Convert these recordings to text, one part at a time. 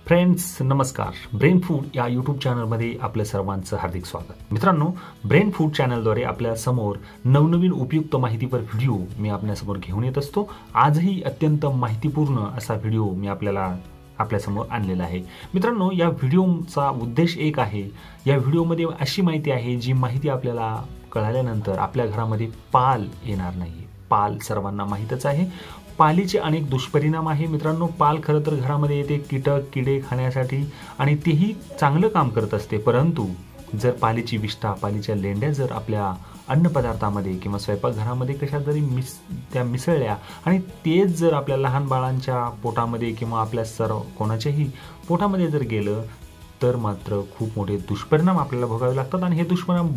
Friends नमस्कार. Brain food या YouTube चॅनलमध्ये आपल्या सर्वांचं हार्दिक स्वागत. मित्रांनो, ब्रेन फूड चॅनलद्वारे आपल्या समोर नवनवीन उपयुक्त माहितीपर व्हिडिओ मी आपल्यासमोर घेऊन येत असतो. आजही अत्यंत माहितीपूर्ण असा व्हिडिओ मी आपल्यासमोर आणलेला आहे. मित्रांनो, या व्हिडिओचा उद्देश एक आहे. या व्हिडिओमध्ये अशी माहिती आहे जी माहिती आपल्याला कळाल्यानंतर आपल्या घरामध्ये पाल येणार नाही. पाल सर्वांना माहीतच आहे. पालीचे अनेक दुष्परिणाम आहे. मित्रांनो, पाल खरं तर घरामध्ये येते कीटक किडे खाण्यासाठी आणि तेही चांगलं काम करत असते. परंतु जर पालीची विष्ठा, पालीच्या लेंड्या जर आपल्या अन्नपदार्थामध्ये किंवा स्वयंपाकघरामध्ये कशा जरी त्या मिसळल्या आणि तेच जर आपल्या लहान बाळांच्या पोटामध्ये किंवा आपल्या कोणाच्याही पोटामध्ये जर गेलं तर मात्र खूप मोठे दुष्परिणाम आपल्याला भोगावे लागतात. आणि हे दुष्परिणाम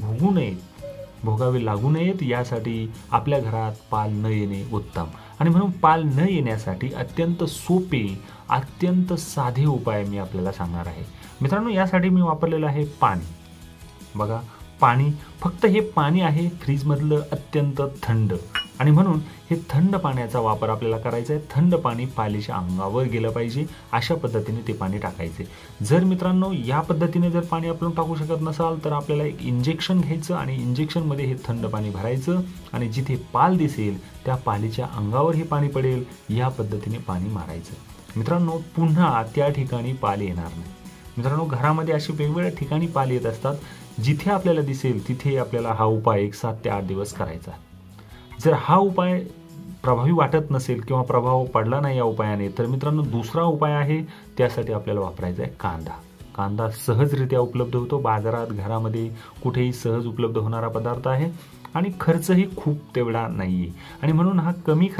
भोगावे लागू नयेत यासाठी आपल्या घरात पाल न येणे उत्तम. आणि म्हणून पाल न येण्यासाठी अत्यंत सोपे, अत्यंत साधे उपाय मी आपल्याला सांगणार आहे. मित्रांनो, यासाठी मी वापरलेलं आहे पाणी. बघा, पाणी, फक्त हे पाणी आहे फ्रीजमधलं अत्यंत थंड. आणि म्हणून हे थंड पाण्याचा वापर आपल्याला करायचा आहे. थंड पाणी पालीच्या अंगावर गेलं पाहिजे अशा पद्धतीने ते पाणी टाकायचे. जर मित्रांनो या पद्धतीने जर पाणी आपण टाकू शकत नसाल तर आपल्याला एक इंजेक्शन घ्यायचं आणि इंजेक्शनमध्ये हे थंड पाणी भरायचं आणि जिथे पाल दिसेल त्या पालीच्या अंगावर हे पाणी पडेल या पद्धतीने पाणी मारायचं. मित्रांनो, पुन्हा त्या ठिकाणी पाल येणार नाही. मित्रांनो, घरामध्ये अशी वेगवेगळ्या ठिकाणी पाल येत असतात. जिथे आपल्याला दिसेल तिथे आपल्याला हा उपाय 7 ते 8 दिवस करायचा. जर हा उपाय प्रभावी वाटत नसेल किंवा प्रभाव पडला नाही या उपायाने तर मित्रांनो दुसरा उपाय आहे. त्यासाठी आपल्याला वापरायचा आहे कांदा. कांदा सहजरित्या उपलब्ध होतो बाजारात, घरामध्ये कुठेही सहज उपलब्ध होणारा पदार्थ आहे आणि खर्चही खूप तेवढा नाही आहे. आणि म्हणून हा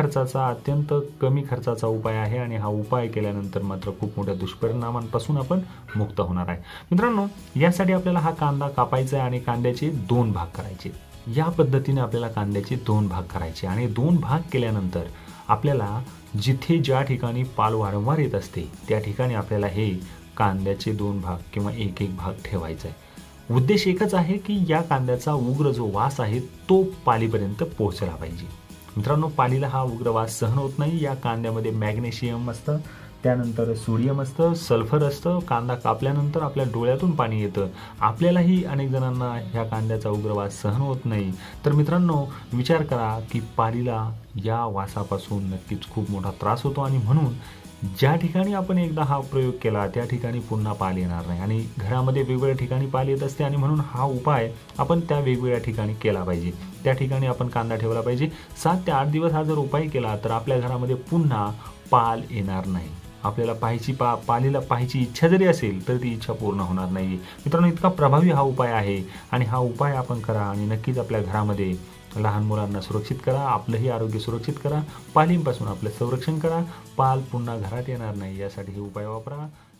अत्यंत कमी खर्चाचा उपाय आहे. आणि हा उपाय केल्यानंतर मात्र खूप मोठ्या दुष्परिणामांपासून आपण मुक्त होणार आहे. मित्रांनो, यासाठी आपल्याला हा कांदा कापायचा आहे आणि कांद्याचे 2 भाग करायचे. या पद्धतीने आपल्याला कांद्याचे 2 भाग करायचे. आणि 2 भाग केल्यानंतर आपल्याला जिथे ज्या ठिकाणी पाल वारंवार येत असते त्या ठिकाणी आपल्याला हे कांद्याचे 2 भाग किंवा एक भाग ठेवायचा आहे. उद्देश एकच आहे की या कांद्याचा उग्र जो वास आहे तो पालीपर्यंत पोहोचला पाहिजे. मित्रांनो, पालीला हा उग्र वास सहन होत नाही. या कांद्यामध्ये मॅग्नेशियम असतं, त्यानंतर सोडियम असतं, सल्फर असतं. कांदा कापल्यानंतर आपल्या डोळ्यातून पाणी येतं. आपल्यालाही अनेक जणांना ह्या कांद्याचा उग्रवास सहन होत नाही. तर मित्रांनो, विचार करा की पालीला या वासापासून नक्कीच खूप मोठा त्रास होतो. आणि म्हणून ज्या ठिकाणी आपण एकदा हा प्रयोग केला त्या ठिकाणी पुन्हा पाल येणार नाही. आणि घरामध्ये वेगवेगळ्या ठिकाणी पाल येत असते आणि म्हणून हा उपाय आपण त्या वेगवेगळ्या ठिकाणी केला पाहिजे. त्या ठिकाणी आपण कांदा ठेवला पाहिजे. 7 ते 8 दिवस हा जर उपाय केला तर आपल्या घरामध्ये पुन्हा पाल येणार नाही. आपल्याला पालीला पाहायची इच्छा जरी असेल तर ती इच्छा पूर्ण होणार नाही. मित्रांनो, इतका प्रभावी हा उपाय आहे आणि हा उपाय आपण करा आणि नक्कीच आपल्या घरामध्ये लहान मुलांना सुरक्षित करा, आपलंही आरोग्य सुरक्षित करा, पालींपासून आपलं संरक्षण करा. पाल पुन्हा घरात येणार नाही यासाठी हे उपाय वापरा.